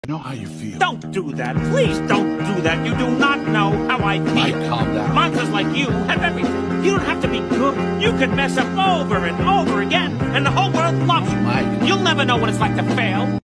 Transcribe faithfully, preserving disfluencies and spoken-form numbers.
know how you feel. Don't do that. Please don't do that. You do not know how I feel. Mike, calm down. Monsters like you have everything. You don't have to be good. You can mess up over and over again, and the whole world loves you. Mike. You'll never know what it's like to fail.